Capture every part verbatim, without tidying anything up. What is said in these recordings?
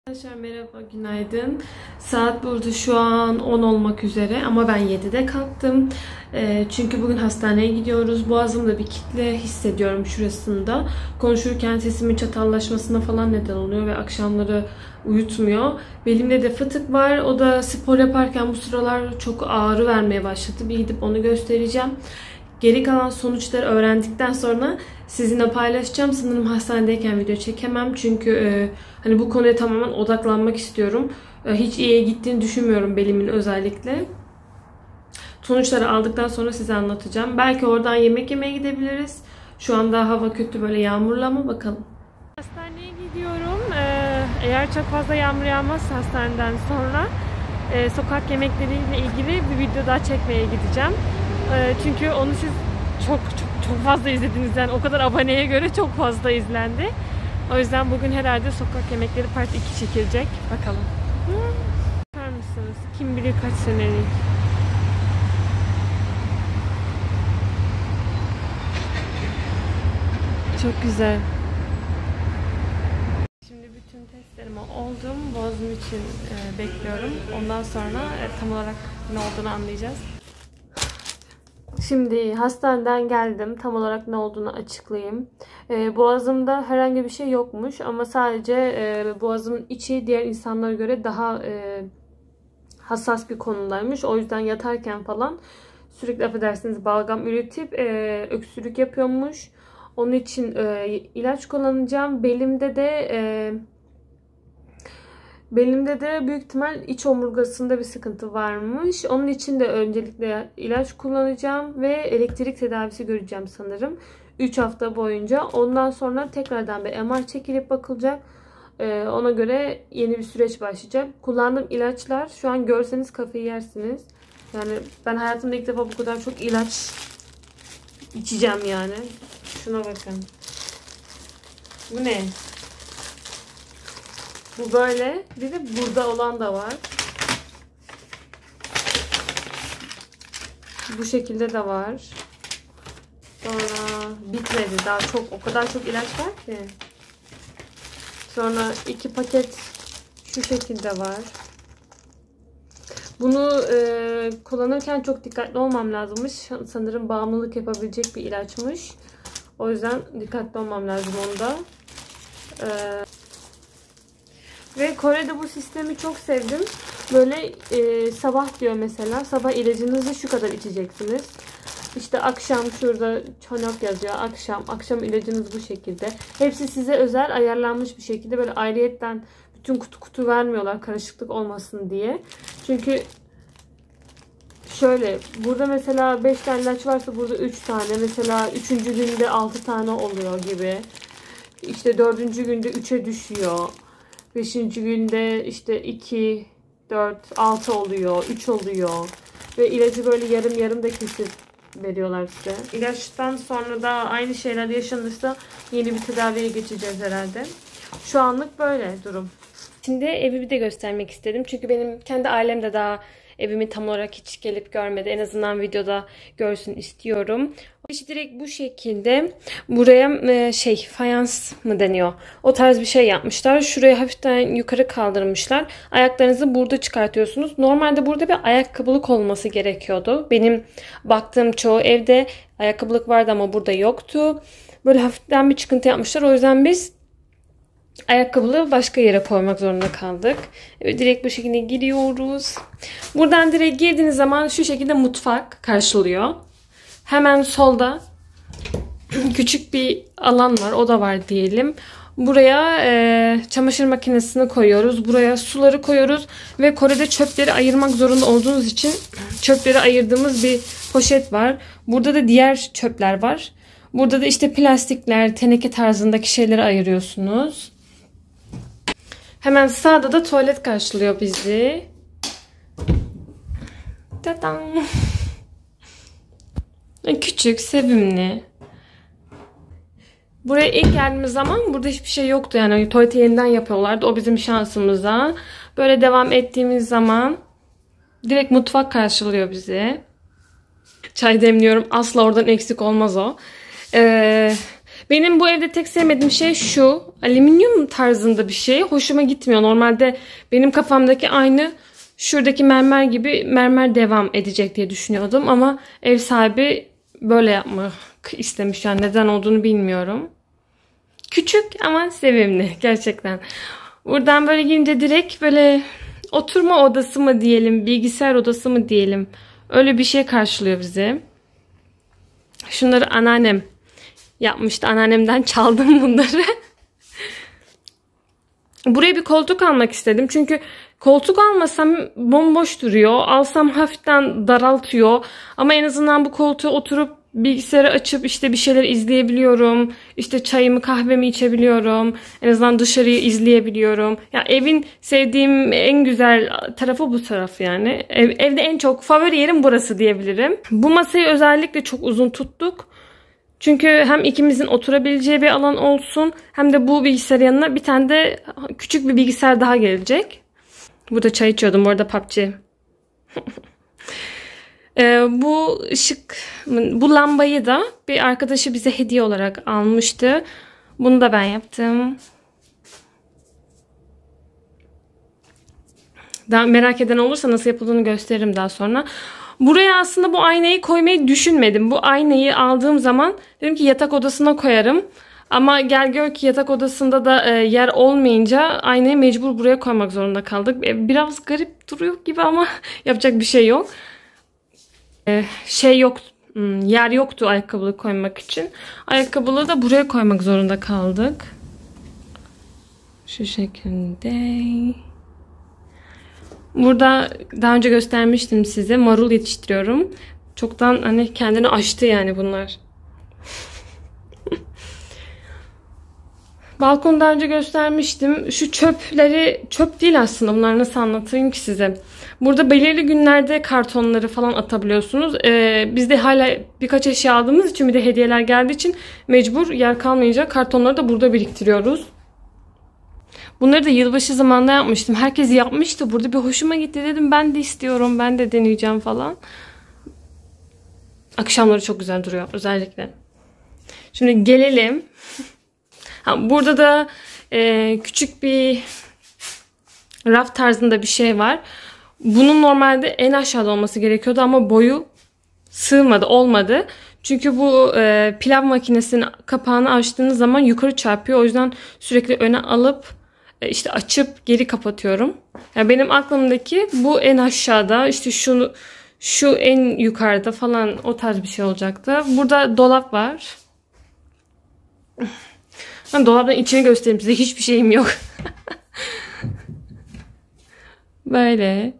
Arkadaşlar merhaba, günaydın. Saat burada şu an on olmak üzere ama ben yedide kalktım. E, çünkü bugün hastaneye gidiyoruz. Boğazımda bir kitle hissediyorum şurasında. Konuşurken sesimin çatallaşmasına falan neden oluyor ve akşamları uyutmuyor. Belimde de fıtık var. O da spor yaparken bu sıralar çok ağrı vermeye başladı. Bir gidip onu göstereceğim. Geri kalan sonuçları öğrendikten sonra sizinle paylaşacağım. Sanırım hastanedeyken video çekemem. Çünkü e, hani bu konuya tamamen odaklanmak istiyorum. E, hiç iyiye gittiğini düşünmüyorum belimin özellikle. Sonuçları aldıktan sonra size anlatacağım. Belki oradan yemek yemeye gidebiliriz. Şu anda hava kötü, böyle yağmurlu ama bakalım. Hastaneye gidiyorum. Ee, eğer çok fazla yağmur yağmazsa hastaneden sonra e, sokak yemekleriyle ilgili bir video daha çekmeye gideceğim. Çünkü onu siz çok çok çok fazla izlediniz, yani o kadar aboneye göre çok fazla izlendi. O yüzden bugün herhalde sokak yemekleri part iki çekilecek. Bakalım. Bakar mısınız? Kim bilir kaç senelik. Çok güzel. Şimdi bütün testlerimi oldum. Boğazım için e, bekliyorum. Ondan sonra e, tam olarak ne olduğunu anlayacağız. Şimdi hastaneden geldim. Tam olarak ne olduğunu açıklayayım. Ee, boğazımda herhangi bir şey yokmuş ama sadece e, boğazımın içi diğer insanlara göre daha e, hassas bir konumdaymış. O yüzden yatarken falan sürekli, affedersiniz, balgam üretip e, öksürük yapıyormuş. Onun için e, ilaç kullanacağım. Belimde de e, Belimde de büyük ihtimal iç omurgasında bir sıkıntı varmış. Onun için de öncelikle ilaç kullanacağım ve elektrik tedavisi göreceğim sanırım. üç hafta boyunca. Ondan sonra tekrardan bir M R çekilip bakılacak. Ee, ona göre yeni bir süreç başlayacak. Kullandığım ilaçlar, şu an görseniz kafayı yersiniz. Yani ben hayatımda ilk defa bu kadar çok ilaç içeceğim yani. Şuna bakın. Bu ne? Bu böyle. Bir de burada olan da var. Bu şekilde de var. Sonra bitmedi. Daha çok, o kadar çok ilaç var ki. Sonra iki paket şu şekilde var. Bunu e, kullanırken çok dikkatli olmam lazımmış. Sanırım bağımlılık yapabilecek bir ilaçmış. O yüzden dikkatli olmam lazım onda. Eee Ve Kore'de bu sistemi çok sevdim. Böyle e, sabah diyor mesela. Sabah ilacınızı şu kadar içeceksiniz. İşte akşam şurada çonok yazıyor. Akşam. Akşam ilacınız bu şekilde. Hepsi size özel ayarlanmış bir şekilde. Böyle ayrıyetten bütün kutu kutu vermiyorlar, karışıklık olmasın diye. Çünkü şöyle, burada mesela beş tane ilaç varsa burada üç tane. Mesela üçüncü günde altı tane oluyor gibi. İşte dördüncü günde üçe düşüyor. beşinci günde işte iki, dört, altı oluyor, üç oluyor. Ve ilacı böyle yarım yarım da kesip veriyorlar size. İlaçtan sonra da aynı şeyler yaşanırsa yeni bir tedaviye geçeceğiz herhalde. Şu anlık böyle durum. Şimdi evi bir de göstermek istedim. Çünkü benim kendi ailem de daha evimi tam olarak hiç gelip görmedi. En azından videoda görsün istiyorum. İşte direkt bu şekilde buraya şey, fayans mı deniyor? O tarz bir şey yapmışlar. Şuraya hafiften yukarı kaldırmışlar. Ayaklarınızı burada çıkartıyorsunuz. Normalde burada bir ayakkabılık olması gerekiyordu. Benim baktığım çoğu evde ayakkabılık vardı ama burada yoktu. Böyle hafiften bir çıkıntı yapmışlar. O yüzden biz ayakkabılığı başka yere koymak zorunda kaldık. Evet, direkt bu şekilde giriyoruz. Buradan direkt girdiğiniz zaman şu şekilde mutfak karşılıyor. Hemen solda küçük bir alan var. O da var diyelim. Buraya e, çamaşır makinesini koyuyoruz. Buraya suları koyuyoruz. Ve Kore'de çöpleri ayırmak zorunda olduğunuz için çöpleri ayırdığımız bir poşet var. Burada da diğer çöpler var. Burada da işte plastikler, teneke tarzındaki şeyleri ayırıyorsunuz. Hemen sağda da tuvalet karşılıyor bizi. Tadan. Küçük, sevimli. Buraya ilk geldiğimiz zaman burada hiçbir şey yoktu. Yani tuvaleti yeniden yapıyorlardı. O bizim şansımıza. Böyle devam ettiğimiz zaman direkt mutfak karşılıyor bizi. Çay demliyorum. Asla oradan eksik olmaz o. Ee, Benim bu evde tek sevmediğim şey şu. Alüminyum tarzında bir şey. Hoşuma gitmiyor. Normalde benim kafamdaki aynı şuradaki mermer gibi mermer devam edecek diye düşünüyordum. Ama ev sahibi böyle yapmak istemiş. Yani neden olduğunu bilmiyorum. Küçük ama sevimli gerçekten. Buradan böyle girince direkt böyle oturma odası mı diyelim, bilgisayar odası mı diyelim. Öyle bir şey karşılıyor bizi. Şunları anneannem yapmıştı. Anneannemden çaldım bunları. Buraya bir koltuk almak istedim. Çünkü koltuk almasam bomboş duruyor. Alsam hafiften daraltıyor. Ama en azından bu koltuğa oturup bilgisayarı açıp işte bir şeyler izleyebiliyorum. İşte çayımı kahvemi içebiliyorum. En azından dışarıyı izleyebiliyorum. Ya evin sevdiğim en güzel tarafı bu taraf yani. Ev, evde en çok favori yerim burası diyebilirim. Bu masayı özellikle çok uzun tuttuk. Çünkü hem ikimizin oturabileceği bir alan olsun, hem de bu bilgisayar yanına bir tane de küçük bir bilgisayar daha gelecek. Burada çay içiyordum. Orada P U B G. Ee, bu ışık, bu lambayı da bir arkadaşı bize hediye olarak almıştı. Bunu da ben yaptım. Daha merak eden olursa nasıl yapıldığını gösteririm daha sonra. Buraya aslında bu aynayı koymayı düşünmedim. Bu aynayı aldığım zaman dedim ki yatak odasına koyarım. Ama gel gör ki yatak odasında da e, yer olmayınca aynayı mecbur buraya koymak zorunda kaldık. E, biraz garip duruyor gibi ama yapacak bir şey yok. E, şey yok, yer yoktu ayakkabılık koymak için. Ayakkabılığı da buraya koymak zorunda kaldık. Şu şekilde. Burada daha önce göstermiştim size. Marul yetiştiriyorum. Çoktan hani kendini aştı yani bunlar. Balkonu daha önce göstermiştim. Şu çöpleri, çöp değil aslında. Bunları nasıl anlatayım ki size. Burada belirli günlerde kartonları falan atabiliyorsunuz. Ee, biz de hala birkaç eşya aldığımız için, bir de hediyeler geldiği için mecbur yer kalmayınca kartonları da burada biriktiriyoruz. Bunları da yılbaşı zamanında yapmıştım. Herkes yapmıştı. Burada bir hoşuma gitti, dedim ben de istiyorum. Ben de deneyeceğim falan. Akşamları çok güzel duruyor özellikle. Şimdi gelelim. Ha, burada da e, küçük bir raf tarzında bir şey var. Bunun normalde en aşağıda olması gerekiyordu ama boyu sığmadı, olmadı. Çünkü bu e, pilav makinesinin kapağını açtığınız zaman yukarı çarpıyor. O yüzden sürekli öne alıp e, işte açıp geri kapatıyorum. Yani benim aklımdaki bu en aşağıda, işte şunu şu en yukarıda falan, o tarz bir şey olacaktı. Burada dolap var. Ben dolabın içini göstereyim size. Hiçbir şeyim yok. Böyle.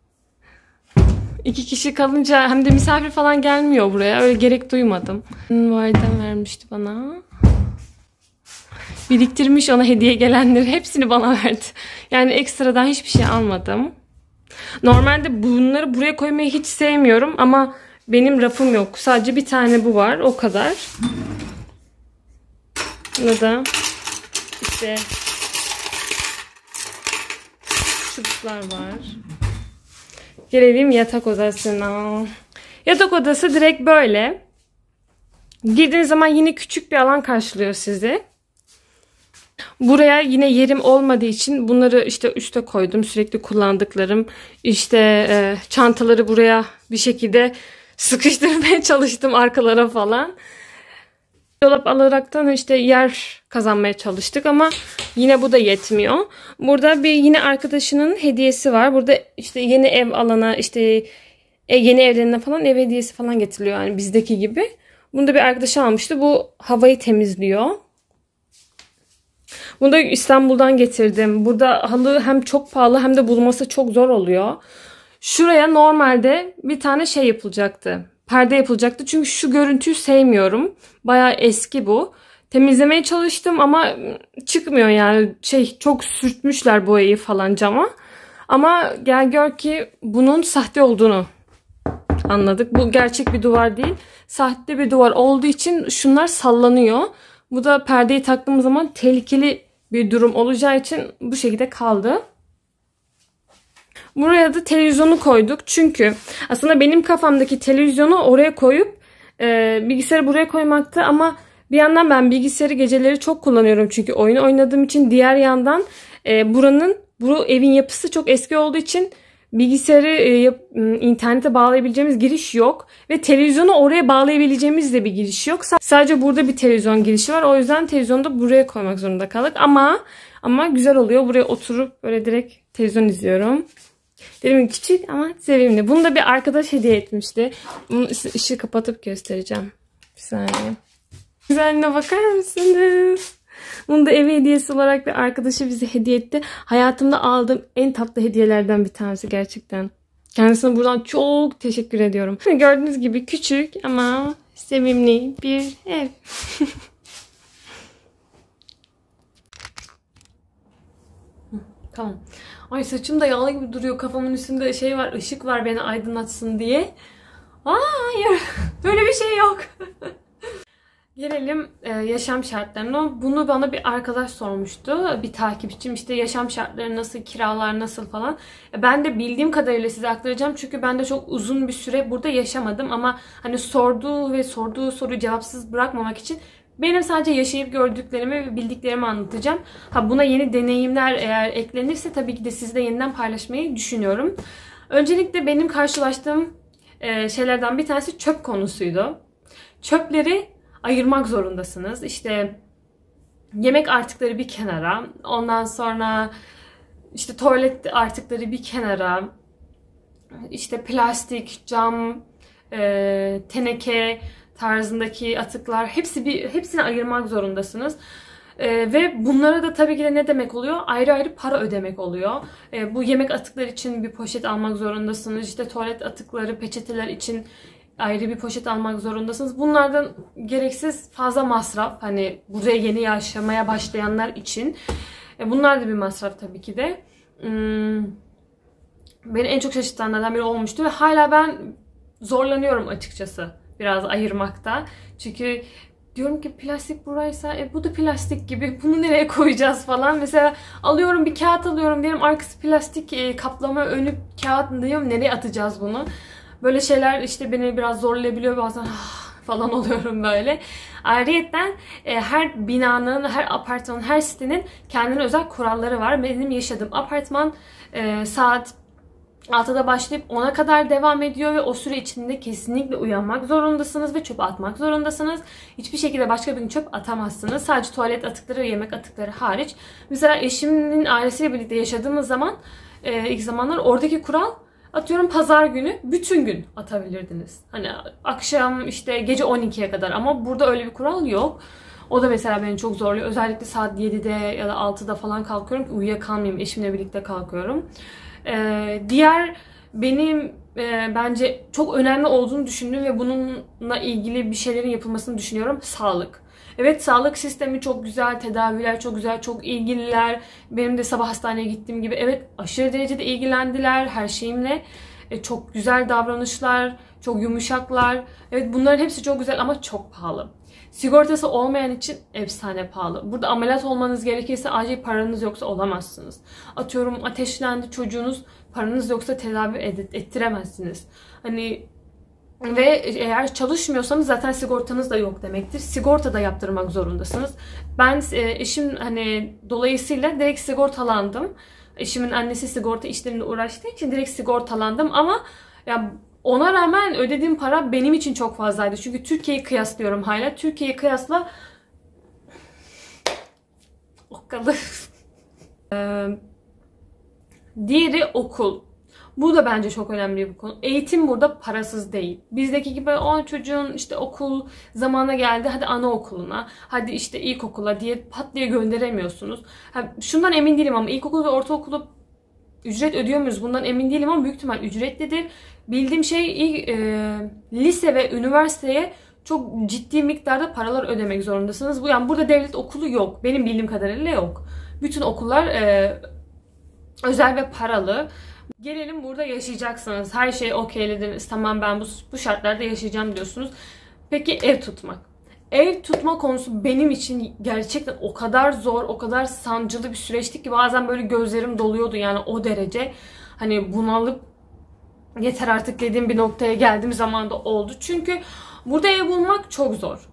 İki kişi kalınca hem de misafir falan gelmiyor buraya. Öyle gerek duymadım. Validem vermişti bana. Biriktirmiş, ona hediye gelenleri hepsini bana verdi. Yani ekstradan hiçbir şey almadım. Normalde bunları buraya koymayı hiç sevmiyorum ama benim rafım yok. Sadece bir tane bu var. O kadar. Burada da işte çubuklar var. Gelelim yatak odasına. Yatak odası direkt böyle. Girdiğiniz zaman yine küçük bir alan karşılıyor sizi. Buraya yine yerim olmadığı için bunları işte üste koydum. Sürekli kullandıklarım. İşte e, çantaları buraya bir şekilde sıkıştırmaya çalıştım, arkalara falan. Dolap alaraktan işte yer kazanmaya çalıştık ama yine bu da yetmiyor. Burada bir yine arkadaşının hediyesi var. Burada işte yeni ev alana, işte yeni evlerine falan ev hediyesi falan getiriliyor yani bizdeki gibi. Bunu da bir arkadaşı almıştı. Bu havayı temizliyor. Bunu da İstanbul'dan getirdim. Burada halı hem çok pahalı hem de bulması çok zor oluyor. Şuraya normalde bir tane şey yapılacaktı. Perde yapılacaktı. Çünkü şu görüntüyü sevmiyorum. Bayağı eski bu. Temizlemeye çalıştım ama çıkmıyor yani. Şey, çok sürtmüşler boyayı falan cama. Ama gel gör ki bunun sahte olduğunu anladık. Bu gerçek bir duvar değil. Sahte bir duvar olduğu için şunlar sallanıyor. Bu da perdeyi taktığımız zaman tehlikeli bir durum olacağı için bu şekilde kaldı. Buraya da televizyonu koyduk. Çünkü aslında benim kafamdaki televizyonu oraya koyup e, bilgisayarı buraya koymaktı ama Bir yandan ben bilgisayarı geceleri çok kullanıyorum çünkü oyun oynadığım için. Diğer yandan e, buranın, bu evin yapısı çok eski olduğu için bilgisayarı e, internete bağlayabileceğimiz giriş yok. Ve televizyonu oraya bağlayabileceğimiz de bir giriş yok. Sadece burada bir televizyon girişi var. O yüzden televizyonu da buraya koymak zorunda kaldık. Ama ama güzel oluyor. Buraya oturup böyle direkt televizyon izliyorum. Dedim küçük ama sevimli. Bunu da bir arkadaş hediye etmişti. Bunu ışığı kapatıp göstereceğim. Bir saniye. Güzelliğine bakar mısınız? Bunu da ev hediyesi olarak bir arkadaşı bize hediye etti. Hayatımda aldığım en tatlı hediyelerden bir tanesi gerçekten. Kendisine buradan çok teşekkür ediyorum. Gördüğünüz gibi küçük ama sevimli bir ev. Tamam. Ay saçım da yağlı gibi duruyor. Kafamın üstünde şey var, ışık var beni aydınlatsın diye. Aa, hayır. Böyle bir şey yok. Gelelim e, yaşam şartlarına. Bunu bana bir arkadaş sormuştu. Bir takipçim, işte yaşam şartları nasıl, kiralar nasıl falan. E, ben de bildiğim kadarıyla size aktaracağım. Çünkü ben de çok uzun bir süre burada yaşamadım. Ama hani sorduğu ve sorduğu soruyu cevapsız bırakmamak için benim sadece yaşayıp gördüklerimi ve bildiklerimi anlatacağım. Ha, buna yeni deneyimler eğer eklenirse tabii ki de sizle yeniden paylaşmayı düşünüyorum. Öncelikle benim karşılaştığım e, şeylerden bir tanesi çöp konusuydu. Çöpleri ayırmak zorundasınız. İşte yemek artıkları bir kenara, ondan sonra işte tuvalet artıkları bir kenara, işte plastik, cam, e, teneke tarzındaki atıklar, hepsi bir hepsini ayırmak zorundasınız. Ee, ve bunlara da tabii ki de ne demek oluyor? Ayrı ayrı para ödemek oluyor. Ee, bu yemek atıkları için bir poşet almak zorundasınız. İşte tuvalet atıkları, peçeteler için ayrı bir poşet almak zorundasınız. Bunlardan gereksiz fazla masraf. Hani buraya yeni yaşamaya başlayanlar için. Ee, bunlar da bir masraf tabii ki de. Hmm, beni en çok şaşırtanlardan biri olmuştu ve hala ben zorlanıyorum açıkçası biraz ayırmakta. Çünkü diyorum ki plastik buraysa e, bu da plastik gibi, bunu nereye koyacağız falan. Mesela alıyorum, bir kağıt alıyorum diyelim, arkası plastik, e, kaplama, önü kağıt, diyorum nereye atacağız bunu. Böyle şeyler işte beni biraz zorlayabiliyor bazen. Ah, falan oluyorum böyle. Ayrıyeten e, her binanın, her apartmanın, her sitenin kendine özel kuralları var. Benim yaşadığım apartman e, saat altıda başlayıp ona kadar devam ediyor ve o süre içinde kesinlikle uyanmak zorundasınız ve çöp atmak zorundasınız. Hiçbir şekilde başka bir gün çöp atamazsınız. Sadece tuvalet atıkları ve yemek atıkları hariç. Mesela eşimin ailesiyle birlikte yaşadığımız zaman e, ilk zamanlar oradaki kural, atıyorum pazar günü bütün gün atabilirdiniz. Hani akşam işte gece on ikiye kadar, ama burada öyle bir kural yok. O da mesela beni çok zorluyor. Özellikle saat yedide ya da altıda falan kalkıyorum ki uyuyakalmayayım. Eşimle birlikte kalkıyorum. Ee, diğer benim e, bence çok önemli olduğunu düşündüğüm ve bununla ilgili bir şeylerin yapılmasını düşünüyorum. Sağlık. Evet, sağlık sistemi çok güzel, tedaviler çok güzel, çok ilgililer. Benim de sabah hastaneye gittiğim gibi evet aşırı derecede ilgilendiler her şeyimle. E, çok güzel davranışlar, çok yumuşaklar. Evet, bunların hepsi çok güzel ama çok pahalı. Sigortası olmayan için efsane pahalı. Burada ameliyat olmanız gerekirse acil paranız yoksa olamazsınız. Atıyorum ateşlendi çocuğunuz, paranız yoksa tedavi ettiremezsiniz. Hani ve eğer çalışmıyorsanız zaten sigortanız da yok demektir. Sigorta da yaptırmak zorundasınız. Ben eşim hani dolayısıyla direkt sigortalandım. Eşimin annesi sigorta işlerinde uğraştığı için direkt sigortalandım ama ya ona rağmen ödediğim para benim için çok fazlaydı. Çünkü Türkiye'yi kıyaslıyorum hala. Türkiye'yi kıyasla o kadar. ee, diğeri okul. Bu da bence çok önemli bir konu. Eğitim burada parasız değil. Bizdeki gibi o çocuğun işte okul zamanı geldi, hadi anaokuluna, hadi işte ilkokula diye pat diye gönderemiyorsunuz. Ha, şundan emin değilim ama ilkokul ve ortaokulu ücret ödüyor muyuz? Bundan emin değilim ama büyük ihtimal ücretlidir. Bildiğim şey e, lise ve üniversiteye çok ciddi miktarda paralar ödemek zorundasınız. Bu yani burada devlet okulu yok. Benim bildiğim kadarıyla yok. Bütün okullar e, özel ve paralı. Gelelim burada yaşayacaksınız. Her şey okeylediniz. Tamam, ben bu, bu şartlarda yaşayacağım diyorsunuz. Peki ev tutmak. Ev tutma konusu benim için gerçekten o kadar zor, o kadar sancılı bir süreçti ki bazen böyle gözlerim doluyordu yani o derece. Hani bunalıp yeter artık dediğim bir noktaya geldiğim zaman da oldu. Çünkü burada ev bulmak çok zor.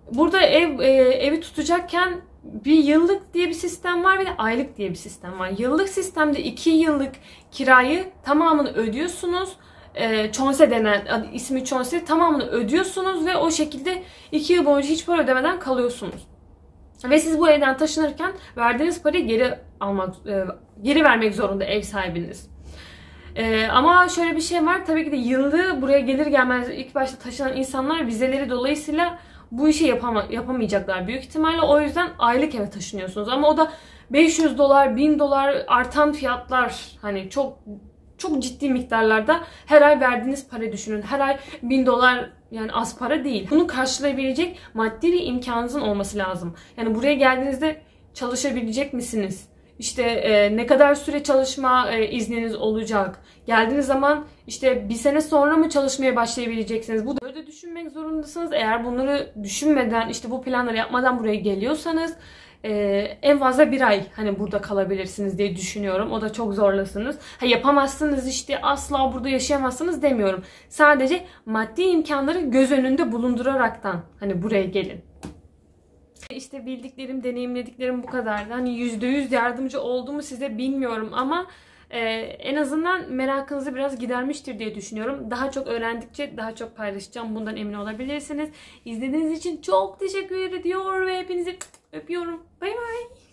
Burada ev e, evi tutacakken bir yıllık diye bir sistem var, bir de aylık diye bir sistem var. Yıllık sistemde iki yıllık kirayı tamamını ödüyorsunuz. E, Çonse denen, ismi Çonse, tamamını ödüyorsunuz ve o şekilde iki yıl boyunca hiç para ödemeden kalıyorsunuz. Ve siz bu evden taşınırken verdiğiniz parayı geri almak, e, geri vermek zorunda ev sahibiniz. Ee, ama şöyle bir şey var. Tabii ki de yılda buraya gelir gelmez ilk başta taşınan insanlar vizeleri dolayısıyla bu işi yapama, yapamayacaklar büyük ihtimalle. O yüzden aylık eve taşınıyorsunuz. Ama o da beş yüz dolar, bin dolar artan fiyatlar, hani çok çok ciddi miktarlarda her ay verdiğiniz para düşünün. Her ay bin dolar yani az para değil. Bunu karşılayabilecek maddi bir imkanınızın olması lazım. Yani buraya geldiğinizde çalışabilecek misiniz? İşte e, ne kadar süre çalışma e, izniniz olacak? Geldiğiniz zaman işte bir sene sonra mı çalışmaya başlayabileceksiniz? Bu da düşünmek zorundasınız. Eğer bunları düşünmeden, işte bu planları yapmadan buraya geliyorsanız e, en fazla bir ay hani burada kalabilirsiniz diye düşünüyorum. O da çok zorlasınız. Ha, yapamazsınız, işte asla burada yaşayamazsınız demiyorum. Sadece maddi imkanları göz önünde bulunduraraktan hani buraya gelin. İşte bildiklerim, deneyimlediklerim bu kadardı. Hani yüzde yüz yardımcı oldu mu size bilmiyorum ama e, en azından merakınızı biraz gidermiştir diye düşünüyorum. Daha çok öğrendikçe daha çok paylaşacağım. Bundan emin olabilirsiniz. İzlediğiniz için çok teşekkür ediyorum ve hepinizi öpüyorum. Bay bay.